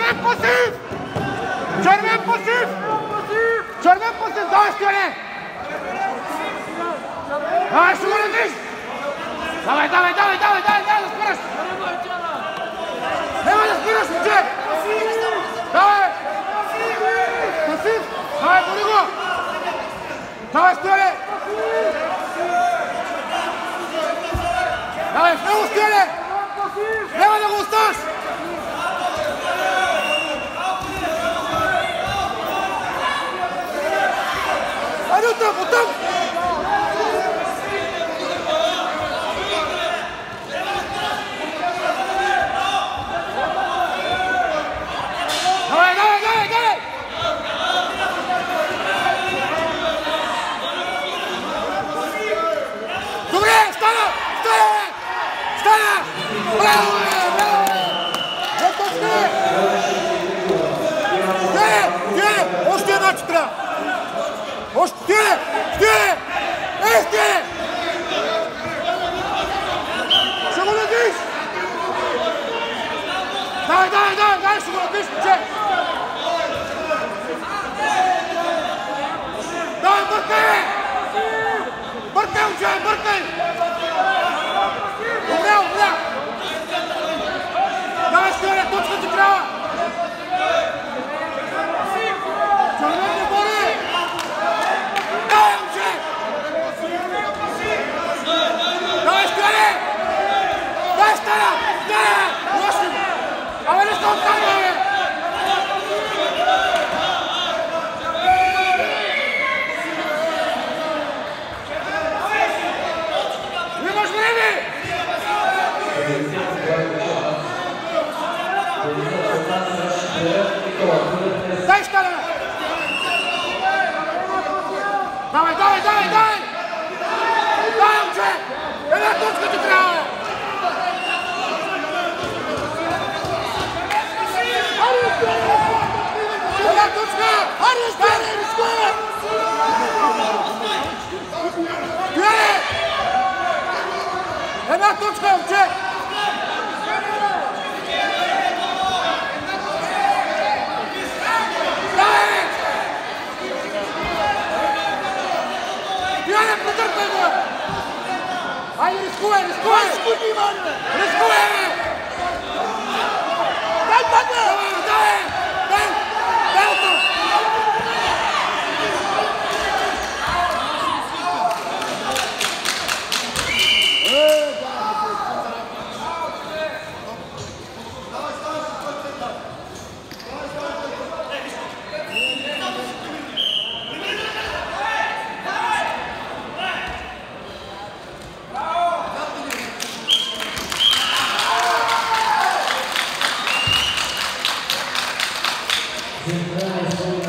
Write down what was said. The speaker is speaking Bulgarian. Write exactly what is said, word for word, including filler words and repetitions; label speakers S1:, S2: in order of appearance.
S1: Червен пасив! Червен пасив! Червен пасив! Давай, Стояне! Давай, ще го редиш! Давай, давай, давай, давай, давай, давай да спираш! Нема да спираш, момче! Давай! Пасив! Давай, бори го! Давай, Стояне! Давай, в него, Стояне! Няма да го оставаш! Айде оттам, оттам! Давай, давай, давай, давай! Добре, стана! Стана! Стана! Браво, браво! За точка! Стине! Стине! Още една четра! Още! Стине! Стине! Ей, стине! Ще го надиш! Давай, давай, давай, давай, ще го надиш, момче! Давай, бъркай! Бъркай, момче, бъркай! Добре, добре! Давай, Стояне, точка ти трябва! Червен не бори! Давай, момче! Давай, Стояне! Давай, Стана! Стана! Лоши! Ама не се оттамва, бе! Имаш време! Дай, Стана! Давай, давай, давай, давай! Давай, момче! Една точка ти трябва! Една точка! Аре, Стояне, рискуе! Стояне! Една точка, момче! Давай! Стояне, притърпай го! Айде, рискуе, рискуе! Рискуе! Дай, падне! Давай, давай! Дай! Дайото!
S2: Thank you.